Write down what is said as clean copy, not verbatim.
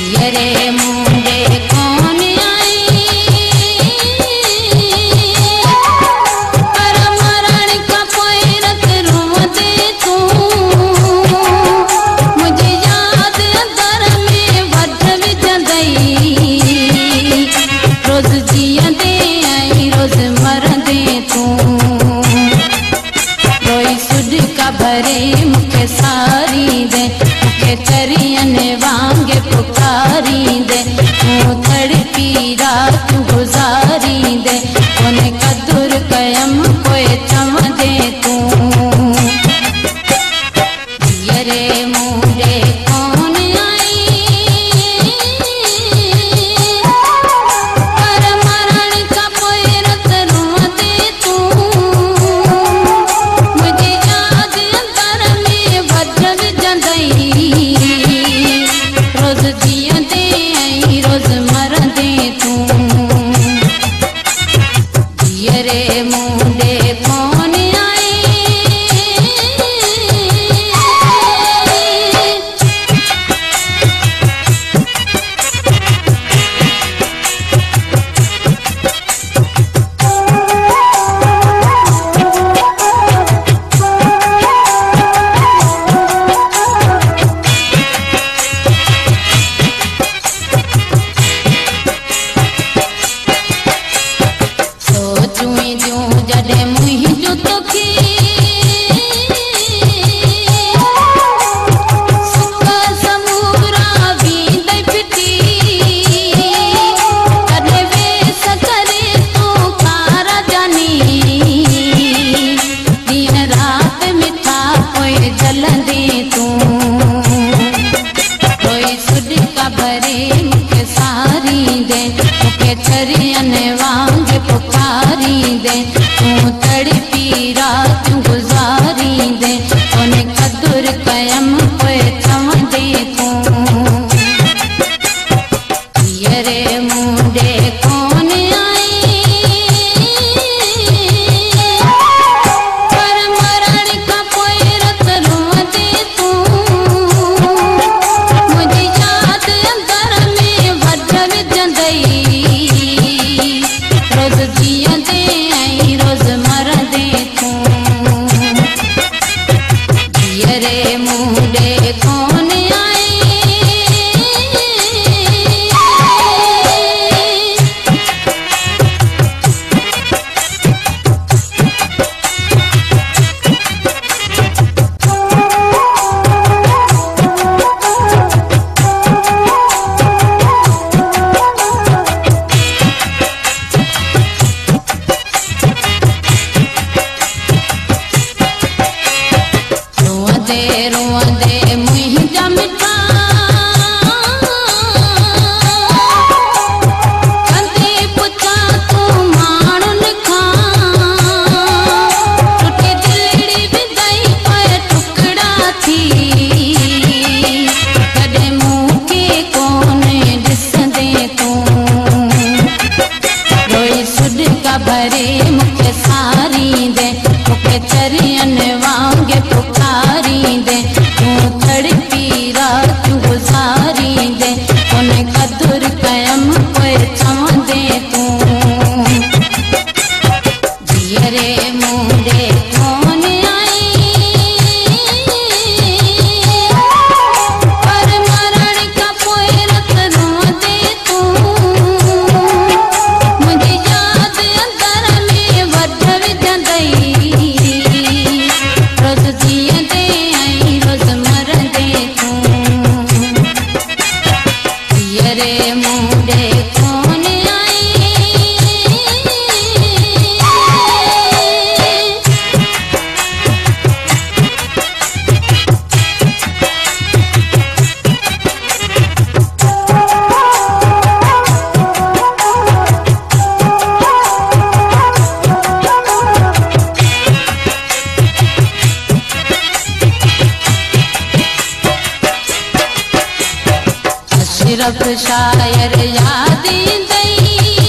यरे मुंडे कौन आई पर मरण का पैरत रोंदे तू मुझे याद अंदर में वध विझंदई रोज जियंदे आई रोज मरंदे तू रोई सुध का भरे मुखे सारी दे मुखे चरियन वांगे पुकारी दे तू तड़पी रात गुजारी दे कोने कदुर कयम कोई चवंदे तू यरे मुंडे कौन आई पर मरण का पैरत रोंदे तू मुझे याद अंदर में वध विझंदई रोज जियंदे आई रोज मरंदे तू यरे मुंडे कौन आई सोचूं जूं जॾहिं मुंहिंजो तोखे सुख समूरा वींदे फिटी कॾहिं वेस करे तूं खारा जानी ॾींहं राति मिठा पोइ जलंदे तूं कोई सुध का भरे मुखे सारी दे मुखे चरियन वांग पुकारी दे तू तड़पी रात गुजारी दे कोने कदुर कयम कोई चवंदे तू यरे मुंडे कौन आई पर मरण का पैरत रोंदे तू मुझे याद अंदर में वध विझंदई रोज जियंदे आई रोज मरंदे तू यरे मुंडे कौन आई रोंदे रोंदे मुंहिंजा मिठा कंदे पुछा तूं माण्हुनि खां टुटे दिलड़ी विधई पर टुकड़ा थी कॾहिं मूंखे कोन ॾिसंदे तूं रोई सुध का भरे मुखे सारी दे मुखे चरियन वांगे पुकारी दे तू तड़पी रात गुजारी दे कोने कदुर कयम कोई चवंदे तू यरे मुंडे कौन आई पर मरण का पैरत रोंदे तू मुझे याद अंदर में वध विझंदई रोज जियंदे आई रोज मरंदे तू यरे मुंडे कौन आई अशरफ शायर याद ईंदई